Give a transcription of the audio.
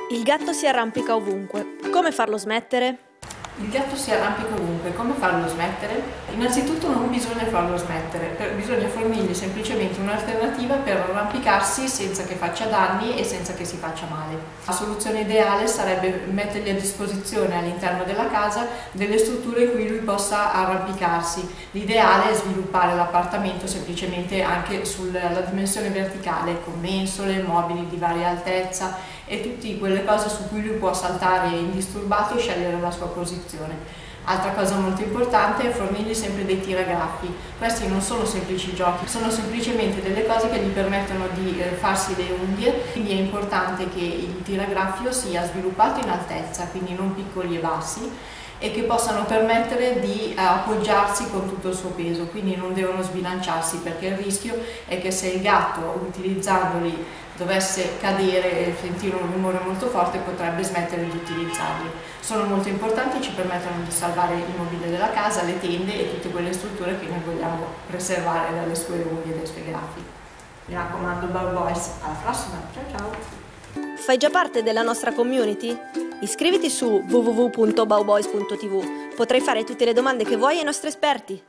Il gatto si arrampica ovunque. Come farlo smettere? Il gatto si arrampica ovunque, come farlo smettere? Innanzitutto non bisogna farlo smettere, bisogna fornirgli semplicemente un'alternativa per arrampicarsi senza che faccia danni e senza che si faccia male. La soluzione ideale sarebbe mettergli a disposizione all'interno della casa delle strutture in cui lui possa arrampicarsi. L'ideale è sviluppare l'appartamento semplicemente anche sulla dimensione verticale, con mensole, mobili di varia altezza e tutte quelle cose su cui lui può saltare indisturbato e scegliere la sua posizione. Altra cosa molto importante è fornirgli sempre dei tiragraffi. Questi non sono semplici giochi, sono semplicemente delle cose che gli permettono di farsi le unghie, quindi è importante che il tiragraffio sia sviluppato in altezza, quindi non piccoli e bassi, e che possano permettere di appoggiarsi con tutto il suo peso, quindi non devono sbilanciarsi, perché il rischio è che se il gatto utilizzandoli dovesse cadere e sentire un rumore molto forte potrebbe smettere di utilizzarli. Sono molto importanti, ci permettono di salvare il mobilio della casa, le tende e tutte quelle strutture che noi vogliamo preservare dalle sue unghie e dai suoi graffi. Mi raccomando, Bowboys, alla prossima, ciao ciao! Fai già parte della nostra community? Iscriviti su www.bowboys.tv. Potrai fare tutte le domande che vuoi ai nostri esperti.